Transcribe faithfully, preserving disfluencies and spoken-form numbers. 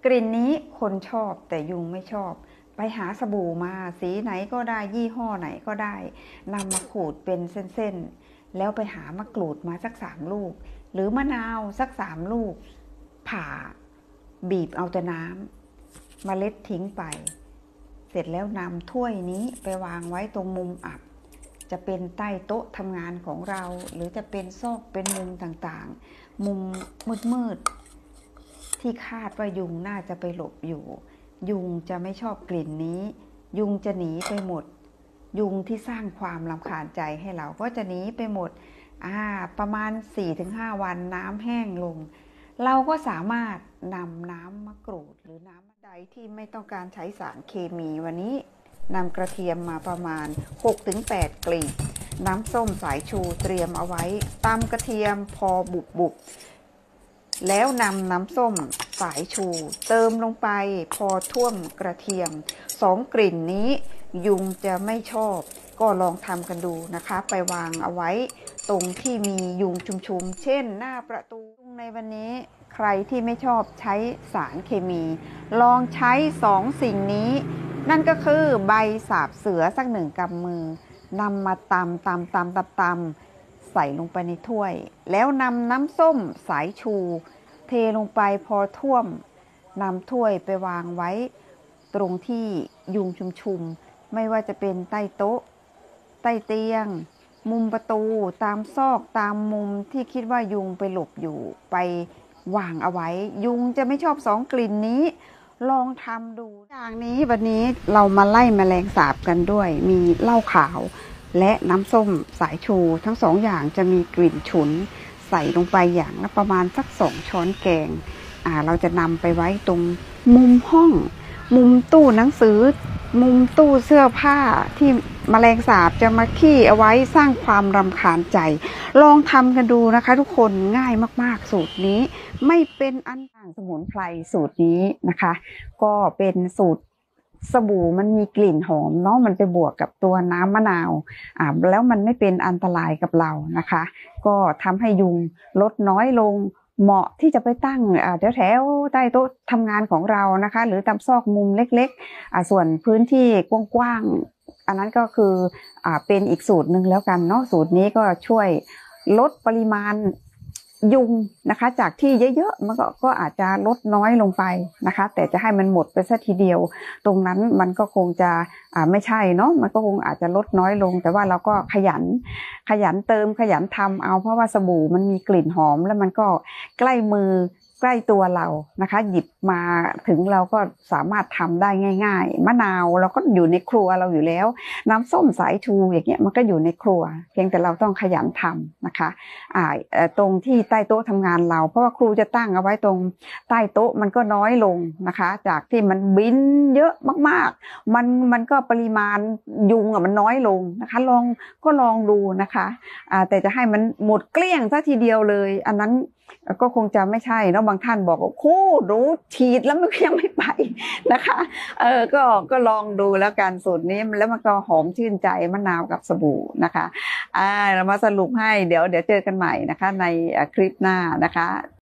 กลิ่นนี้คนชอบแต่ยุงไม่ชอบไปหาสบู่มาสีไหนก็ได้ยี่ห้อไหนก็ได้นำมาขูดเป็นเส้นๆแล้วไปหามะกรูดมาสักสามลูกหรือมะนาวสักสามลูกผ่าบีบเอาแต่น้ำเมล็ดทิ้งไปเสร็จแล้วนำถ้วยนี้ไปวางไว้ตรงมุมอับจะเป็นใต้โต๊ะทำงานของเราหรือจะเป็นซอกเป็นมุมต่างๆมุมมืดๆที่คาดว่ายุงน่าจะไปหลบอยู่ยุงจะไม่ชอบกลิ่นนี้ยุงจะหนีไปหมดยุงที่สร้างความรำคาญใจให้เราก็จะหนีไปหมดอ่าประมาณ สี่ถึงห้า วันน้ำแห้งลงเราก็สามารถนำน้ำมะกรูดหรือน้ำใดที่ไม่ต้องการใช้สารเคมีวันนี้นำกระเทียมมาประมาณ หกถึงแปด กลีบน้ำส้มสายชูเตรียมเอาไว้ตำกระเทียมพอบุบบุบแล้วนำน้ำส้มสายชูเติมลงไปพอท่วมกระเทียมสองกลิ่นนี้ยุงจะไม่ชอบก็ลองทำกันดูนะคะไปวางเอาไว้ตรงที่มียุงชุมๆเช่นหน้าประตูในวันนี้ใครที่ไม่ชอบใช้สารเคมีลองใช้สองสิ่งนี้นั่นก็คือใบสาบเสือสักหนึ่งกำมือนำมาตำตำตำตำตำใส่ลงไปในถ้วยแล้วนำน้ำส้มสายชูเทลงไปพอท่วมนำถ้วยไปวางไว้ตรงที่ยุงชุมๆไม่ว่าจะเป็นใต้โต๊ะใต้เตียงมุมประตูตามซอกตามมุมที่คิดว่ายุงไปหลบอยู่ไปวางเอาไว้ยุงจะไม่ชอบสองกลิ่นนี้ลองทำดูอย่างนี้วันนี้เรามาไล่แมลงสาบกันด้วยมีเหล้าขาวและน้ำส้มสายชูทั้งสองอย่างจะมีกลิ่นฉุนใส่ลงไปอย่างละประมาณสักสองช้อนแกงอ่าเราจะนำไปไว้ตรงมุมห้องมุมตู้หนังสือมุมตู้เสื้อผ้าที่แมลงสาบจะมาขี้เอาไว้สร้างความรำคาญใจลองทำกันดูนะคะทุกคนง่ายมากๆสูตรนี้ไม่เป็นอันต่างสมุนไพรสูตรนี้นะคะก็เป็นสูตรสบู่มันมีกลิ่นหอมเนาะมันไปบวกกับตัวน้ำมะนาวอ่าแล้วมันไม่เป็นอันตรายกับเรานะคะก็ทำให้ยุงลดน้อยลงเหมาะที่จะไปตั้งแถวแถวใต้โต๊ะทำงานของเรานะคะหรือตามซอกมุมเล็กๆส่วนพื้นที่กว้างๆอันนั้นก็คืออ่าเป็นอีกสูตรหนึ่งแล้วกันเนาะสูตรนี้ก็ช่วยลดปริมาณยุงนะคะจากที่เยอะๆมันก็ก็อาจจะลดน้อยลงไปนะคะแต่จะให้มันหมดไปซะทีเดียวตรงนั้นมันก็คงจะอ่าไม่ใช่เนาะมันก็คงอาจจะลดน้อยลงแต่ว่าเราก็ขยันขยันเติมขยันทำเอาเพราะว่าสบู่มันมีกลิ่นหอมแล้วมันก็ใกล้มือใกล้ตัวเรานะคะหยิบมาถึงเราก็สามารถทำได้ง่ายๆมะนาวเราก็อยู่ในครัวเราอยู่แล้วน้ำส้มสายชูอย่างเงี้ยมันก็อยู่ในครัวเพียงแต่เราต้องขยันทำนะคะอ่าตรงที่ใต้โต๊ะทำงานเราเพราะว่าครูจะตั้งเอาไว้ตรงใต้โต๊ะมันก็น้อยลงนะคะจากที่มันบินเยอะมากๆมันมันก็ปริมาณยุงอ่ะมันน้อยลงนะคะลองก็ลองดูนะคะอ่าแต่จะให้มันหมดเกลี้ยงซะทีเดียวเลยอันนั้นก็คงจะไม่ใช่เนาะบางท่านบอกว่าคู่รู้ฉีดแล้วมันยังไม่ไปนะคะเออก็ก็ลองดูแล้วกันสูตรนี้แล้วมันก็หอมชื่นใจมะนาวกับสบู่นะคะอ่าเรามาสรุปให้เดี๋ยวเดี๋ยวเจอกันใหม่นะคะในคลิปหน้านะคะ